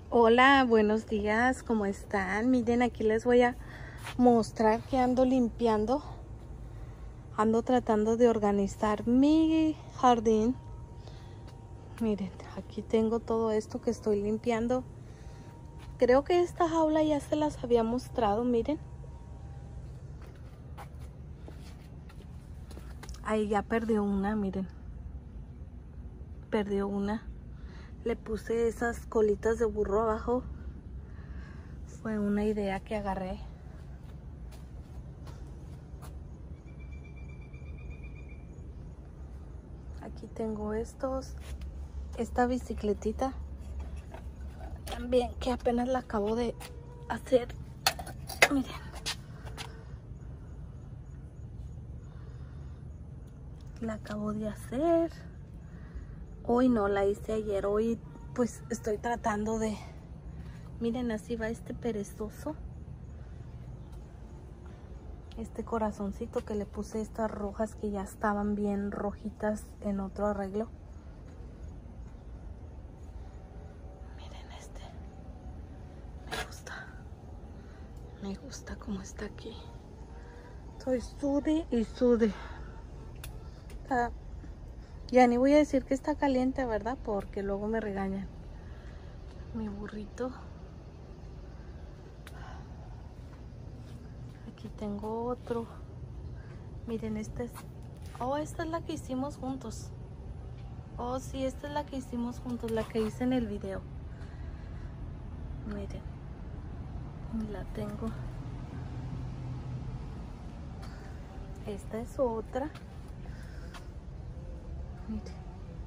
Hola, buenos días, ¿cómo están? Miren, aquí les voy a mostrar que ando limpiando. Ando tratando de organizar mi jardín. Miren, aquí tengo todo esto que estoy limpiando. Creo que esta jaula ya se las había mostrado, miren. Ahí ya perdió una, miren. Perdió una. Le puse esas colitas de burro abajo. Fue una idea que agarré. Aquí tengo esta bicicletita también que apenas la acabo de hacer. Miren. La acabo de hacer. Hoy no la hice ayer. Hoy pues estoy tratando de... Miren, así va este perezoso. Este corazoncito que le puse estas rojas que ya estaban bien rojitas en otro arreglo. Miren este. Me gusta cómo está aquí. Estoy sude y sude. Ya ni voy a decir que está caliente, ¿verdad? Porque luego me regañan. Mi burrito. Aquí tengo otro. Miren, esta es la que hicimos juntos. Oh, sí, esta es la que hicimos juntos, la que hice en el video. Miren, la tengo. Esta es otra. Miren.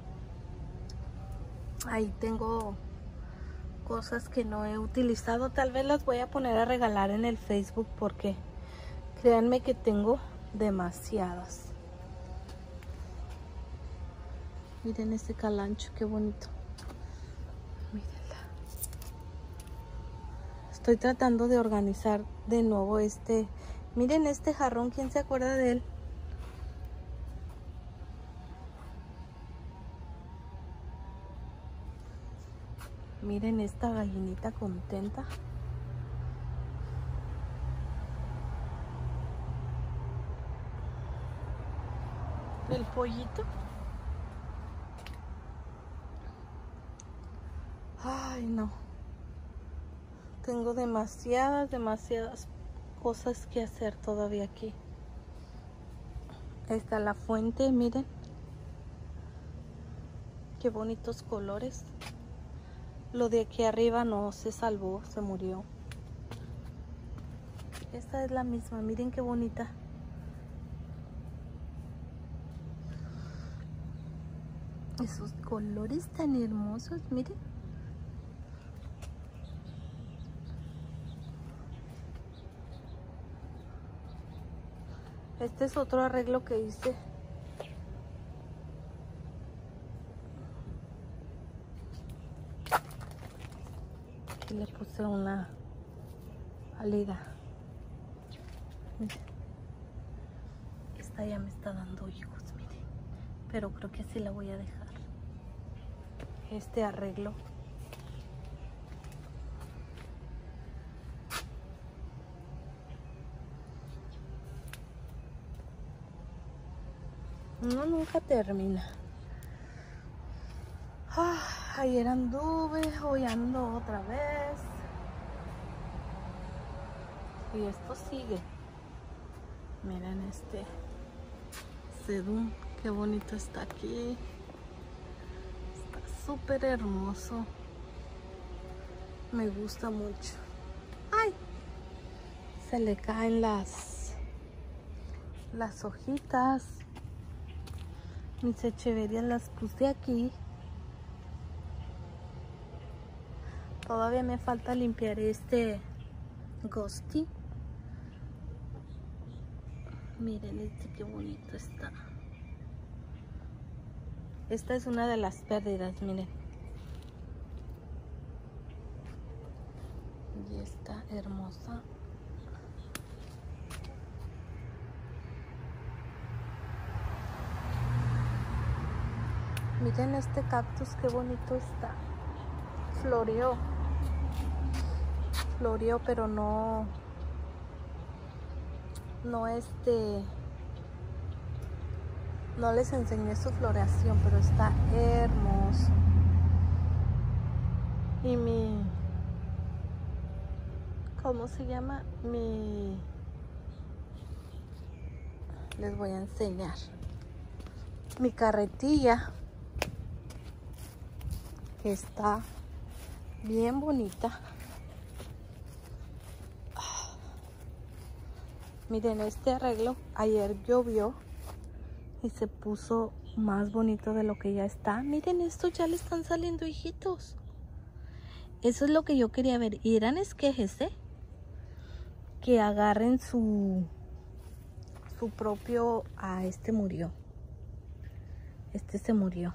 Ahí tengo cosas que no he utilizado. Tal vez las voy a poner a regalar en el Facebook porque créanme que tengo demasiadas. Miren este calancho, qué bonito. Mírenla. Estoy tratando de organizar de nuevo este. Miren este jarrón, ¿quién se acuerda de él? Miren esta gallinita contenta. El pollito. Ay, no. Tengo demasiadas cosas que hacer todavía aquí. Esta es la fuente, miren. Qué bonitos colores. Lo de aquí arriba no se salvó, se murió. Esta es la misma, miren qué bonita. Esos colores tan hermosos, miren. Este es otro arreglo que hice. Aquí le puse una salida. Miren. Esta ya me está dando hijos, miren. Pero creo que así la voy a dejar. Este arreglo. No, nunca termina. Ayer anduve, hoy ando otra vez. Y esto sigue. Miren este sedum, qué bonito está aquí. Está súper hermoso. Me gusta mucho. ¡Ay! Se le caen las hojitas. Mis echeverias las puse aquí. Todavía me falta limpiar este Ghosty. Miren este qué bonito está. Esta es una de las pérdidas, miren. Y está hermosa. Miren este cactus, qué bonito está. Floreó. floreó, pero no les enseñé su floración, pero está hermoso. Y ¿cómo se llama? Les voy a enseñar. Mi carretilla está bien bonita. Miren este arreglo. Ayer llovió y se puso más bonito de lo que ya está. Miren, estos ya le están saliendo hijitos. Eso es lo que yo quería ver. Y eran esquejes, que agarren su propio... Ah, este murió. Este se murió.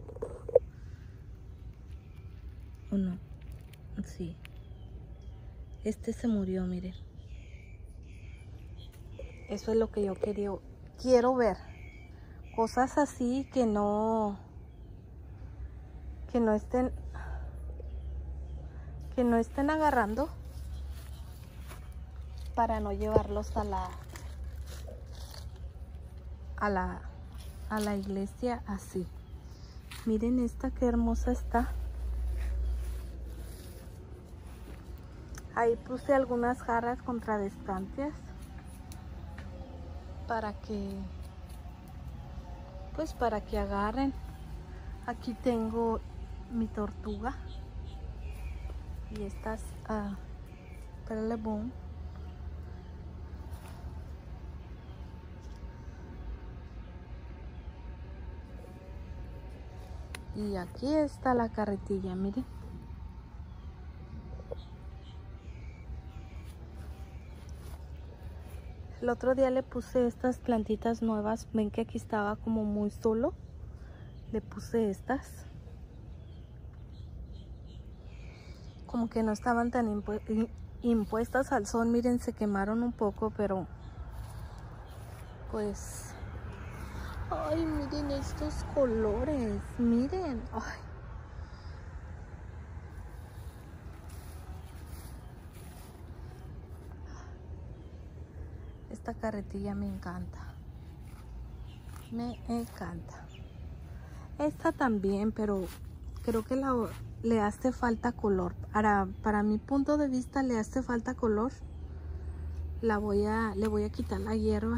¿O no? Sí. Este se murió, miren. Eso es lo que yo quiero ver. Cosas así que no estén agarrando, para no llevarlos a la iglesia así. Miren esta qué hermosa está. Ahí puse algunas jarras contradistantes para que agarren. Aquí tengo mi tortuga y estas Perlebón. Y aquí está la carretilla, miren. El otro día le puse estas plantitas nuevas. Ven que aquí estaba como muy solo. Le puse estas. Como que no estaban tan impuestas al sol. Miren, se quemaron un poco, pero pues... Ay, miren estos colores. Miren. Ay. Esta carretilla me encanta. Me encanta. Esta también, pero creo que le hace falta color. Para mi punto de vista le hace falta color. Le voy a quitar la hierba.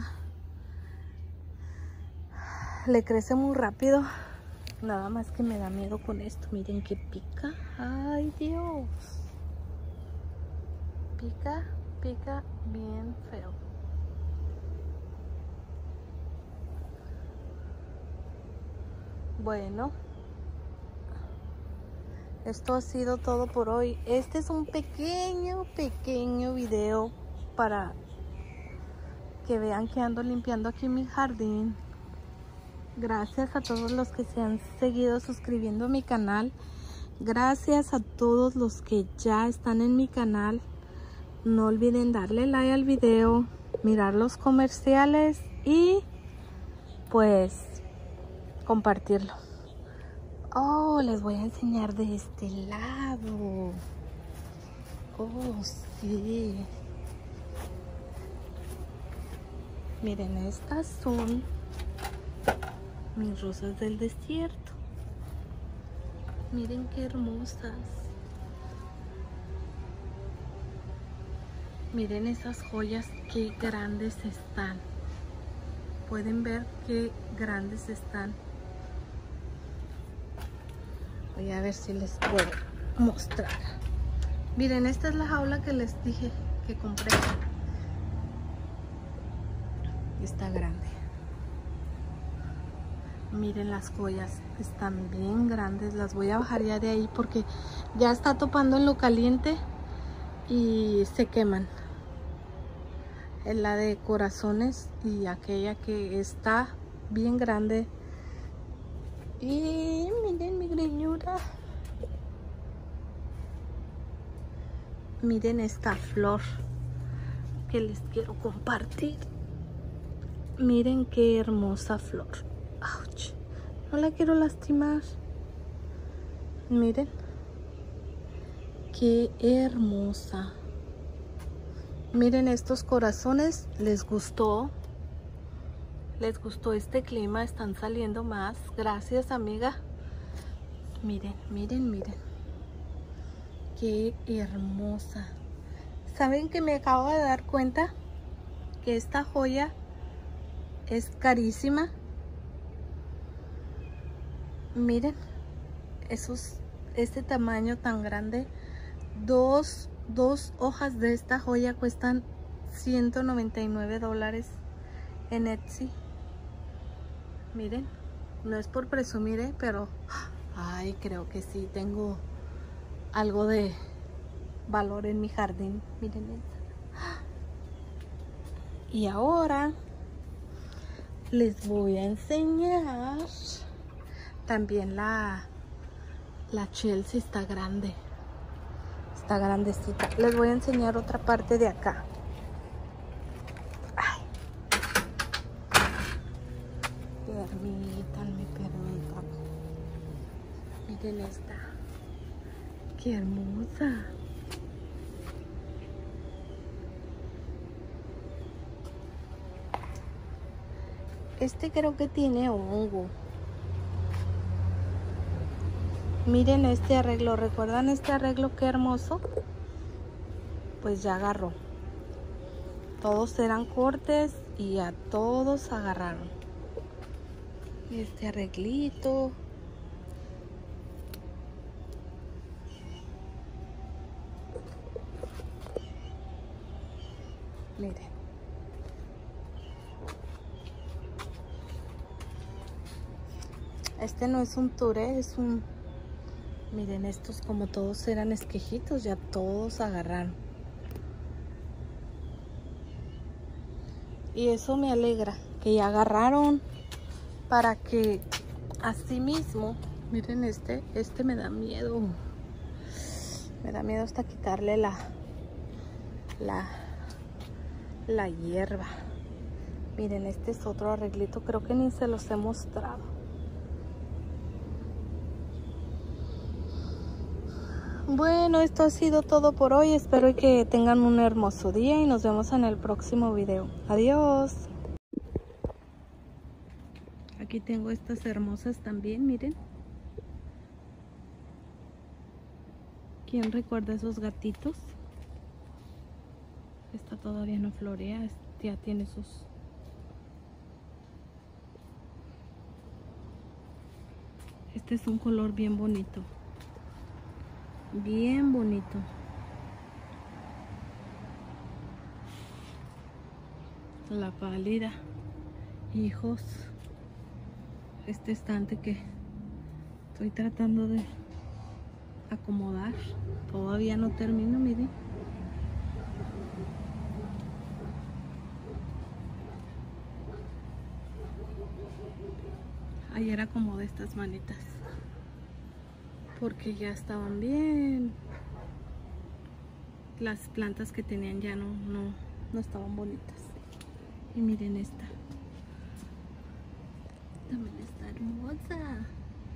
Le crece muy rápido. Nada más que me da miedo con esto. Miren que pica. Ay, Dios. Pica bien feo. Bueno, esto ha sido todo por hoy. Este es un pequeño video para que vean que ando limpiando aquí mi jardín. Gracias a todos los que se han seguido suscribiendo a mi canal. Gracias a todos los que ya están en mi canal. No olviden darle like al video, mirar los comerciales y pues compartirlo. Oh, les voy a enseñar de este lado. Oh, sí. Miren, estas son mis rosas del desierto. Miren qué hermosas. Miren esas joyas, qué grandes están. Pueden ver qué grandes están. Voy a ver si les puedo mostrar. Miren, esta es la jaula que les dije que compré. Está grande. Miren las joyas, están bien grandes. Las voy a bajar ya de ahí porque ya está topando en lo caliente y se queman. Es la de corazones y aquella que está bien grande. Y miren mi greñura. Miren esta flor que les quiero compartir. Miren qué hermosa flor. Ouch. No la quiero lastimar. Miren qué hermosa. Miren estos corazones, ¿les gustó? ¿Les gustó este clima? Están saliendo más. Gracias, amiga. Miren, miren, miren. Qué hermosa. ¿Saben que me acabo de dar cuenta que esta joya es carísima? Miren, este tamaño tan grande. Dos hojas de esta joya cuestan $199 en Etsy. Miren, no es por presumir, pero ay, creo que sí tengo algo de valor en mi jardín. Miren esta. Y ahora les voy a enseñar también la Chelsea. Está grande, está grandecita. Les voy a enseñar otra parte de acá. Ay. Permítanme. Miren esta. Qué hermosa. Este creo que tiene hongo. Miren este arreglo. ¿Recuerdan este arreglo? Qué hermoso. Pues ya agarró. Todos eran cortes y a todos agarraron. Este arreglito. Miren. Este no es un ture, es un... Miren, estos como todos eran esquejitos, ya todos agarraron. Y eso me alegra, que ya agarraron, para que así mismo, miren este me da miedo. Me da miedo hasta quitarle la hierba. Miren, este es otro arreglito, creo que ni se los he mostrado. Bueno, esto ha sido todo por hoy. Espero que tengan un hermoso día y nos vemos en el próximo video. Adiós. Aquí tengo estas hermosas también, miren. ¿Quién recuerda esos gatitos? Esta todavía no florea, ya tiene sus... Este es un color bien bonito. Bien bonito. La pálida. Hijos. Este estante que estoy tratando de acomodar. Todavía no termino, miren. Ayer acomodé estas manitas porque ya estaban bien. Las plantas que tenían ya no estaban bonitas. Y miren esta. También está hermosa.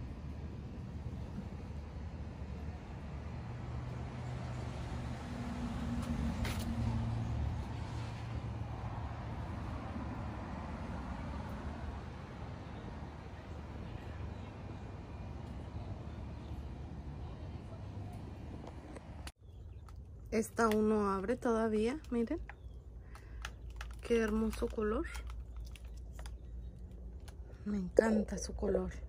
Esta aún no abre todavía, miren. Qué hermoso color. Me encanta su color.